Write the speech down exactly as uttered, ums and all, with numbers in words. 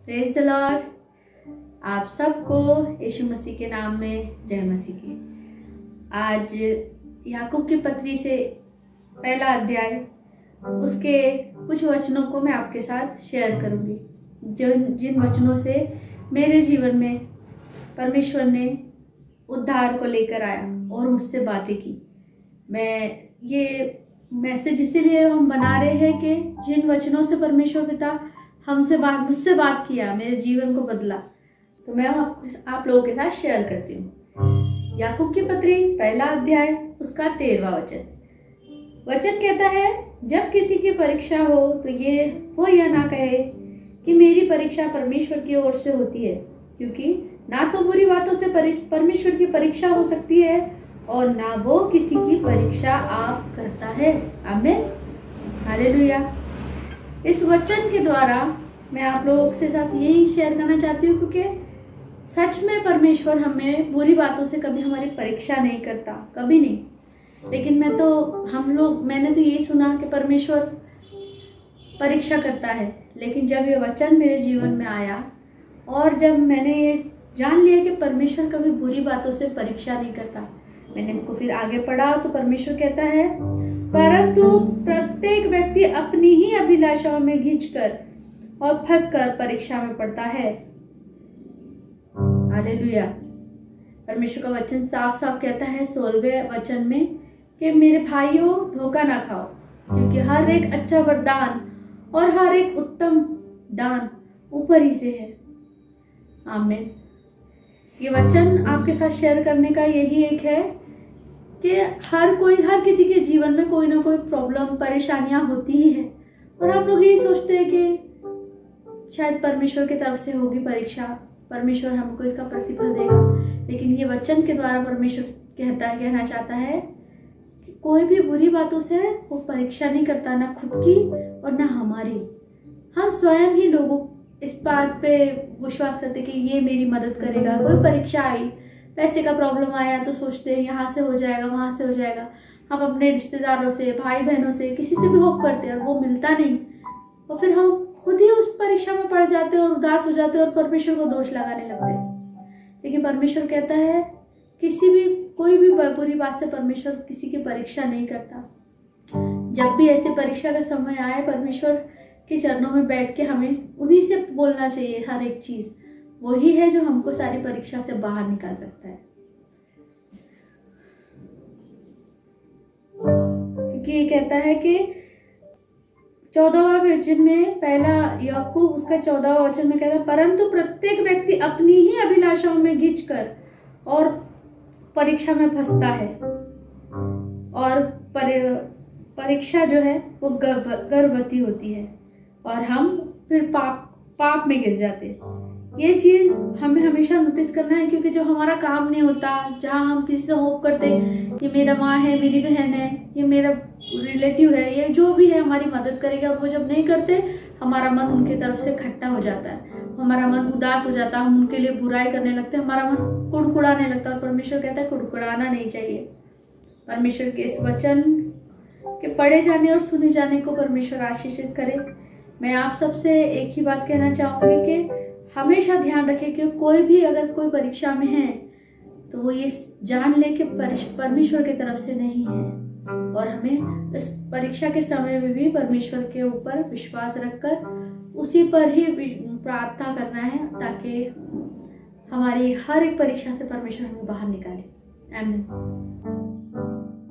Praise the Lord. आप सबको यीशु मसीह के नाम में जय मसीह की। आज याकूब की पत्री से पहला अध्याय उसके कुछ वचनों को मैं आपके साथ शेयर करूंगी, जो जिन वचनों से मेरे जीवन में परमेश्वर ने उद्धार को लेकर आया और मुझसे बातें की। मैं ये मैसेज इसीलिए हम बना रहे हैं कि जिन वचनों से परमेश्वर पिता हमसे बात मुझसे बात किया, मेरे जीवन को बदला, तो मैं आप, आप लोगों के साथ शेयर करती हूँ। याकूब की पत्री पहला अध्याय उसका तेरहवां वचन वचन कहता है, जब किसी की परीक्षा हो तो ये वो यह ना कहे कि मेरी परीक्षा परमेश्वर की ओर से होती है, क्योंकि ना तो बुरी बातों से परमेश्वर की परीक्षा हो सकती है और ना वो किसी की परीक्षा आप करता है। आमीन, हालेलुया। इस वचन के द्वारा मैं आप लोगों के साथ यही शेयर करना चाहती हूँ, क्योंकि सच में परमेश्वर हमें बुरी बातों से कभी हमारी परीक्षा नहीं करता, कभी नहीं। लेकिन मैं तो हम लोग मैंने तो यही सुना कि परमेश्वर परीक्षा करता है, लेकिन जब ये वचन मेरे जीवन में आया और जब मैंने ये जान लिया कि परमेश्वर कभी बुरी बातों से परीक्षा नहीं करता, मैंने इसको फिर आगे पढ़ा तो परमेश्वर कहता है, परंतु प्रत्येक व्यक्ति अपनी ही अभिलाषाओं में घिंचकर और फंसकर परीक्षा में पड़ता है। हालेलुया। परमेश्वर का वचन साफ साफ कहता है सोलहवें वचन में कि मेरे भाइयों, धोखा ना खाओ, क्योंकि हर एक अच्छा वरदान और हर एक उत्तम दान ऊपर ही से है। आमीन। ये वचन आपके साथ शेयर करने का यही एक है कि हर कोई हर किसी के जीवन में कोई ना कोई प्रॉब्लम, परेशानियां होती ही है, और हम लोग यही सोचते हैं कि शायद परमेश्वर की तरफ से होगी परीक्षा, परमेश्वर हमको इसका प्रतिफल देगा। लेकिन ये वचन के द्वारा परमेश्वर कहता है कहना चाहता है कि कोई भी बुरी बातों से वो परीक्षा नहीं करता, ना खुद की और ना हमारी। हम स्वयं ही लोगों इस बात पे विश्वास करते कि ये मेरी मदद करेगा। कोई परीक्षा आई, पैसे का प्रॉब्लम आया तो सोचते हैं यहाँ से हो जाएगा, वहां से हो जाएगा। हम अपने रिश्तेदारों से, भाई बहनों से, किसी से भी होप करते हैं और वो मिलता नहीं, और फिर हम खुद ही उस परीक्षा में पड़ जाते हैं और उदास हो जाते हैं और परमेश्वर को दोष लगाने लगते हैं। लेकिन परमेश्वर कहता है किसी भी कोई भी बुरी बात से परमेश्वर किसी की परीक्षा नहीं करता। जब भी ऐसे परीक्षा का समय आए, परमेश्वर के चरणों में बैठ के हमें उन्हीं से बोलना चाहिए। हर एक चीज वही है जो हमको सारी परीक्षा से बाहर निकाल सकता है, क्योंकि ये कहता है कि चौदहवां वचन में, पहला याकूब उसका चौदहवां वचन में कहता है, परंतु प्रत्येक व्यक्ति अपनी ही अभिलाषाओं में घिंचकर और परीक्षा में फंसता है, और पर, परीक्षा जो है वो गर्भवती होती है और हम फिर पाप पाप में गिर जाते हैं। ये चीज हमें हमेशा नोटिस करना है, क्योंकि जब हमारा काम नहीं होता, जहाँ हम किसी से होप करते ये मेरा माँ है, मेरी बहन है, ये मेरा रिलेटिव है, ये जो भी है हमारी मदद करेगा, और वो जब नहीं करते हमारा मन उनके तरफ से खट्टा हो जाता है, हमारा मन उदास हो जाता है, हम उनके लिए बुराई करने लगते हैं, हमारा मन कुड़कुड़ाने लगता है। और परमेश्वर कहता है कुड़कुड़ाना नहीं चाहिए। परमेश्वर के इस वचन के पढ़े जाने और सुने जाने को परमेश्वर आशीषित करे। मैं आप सबसे एक ही बात कहना चाहूंगी कि हमेशा ध्यान रखें कि कोई भी अगर कोई परीक्षा में है तो वो ये जान ले कि परमेश्वर की तरफ से नहीं है, और हमें इस परीक्षा के समय में भी परमेश्वर के ऊपर विश्वास रखकर उसी पर ही प्रार्थना करना है, ताकि हमारी हर एक परीक्षा से परमेश्वर हमें बाहर निकाले। आमीन।